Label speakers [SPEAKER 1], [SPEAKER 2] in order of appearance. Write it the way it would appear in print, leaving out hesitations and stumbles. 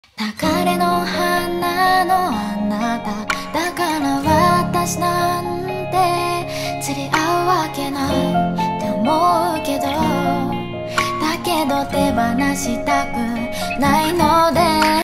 [SPEAKER 1] 流れの花のあなただから私なんて釣り合うわけないって思うけど、だけど手放したくないので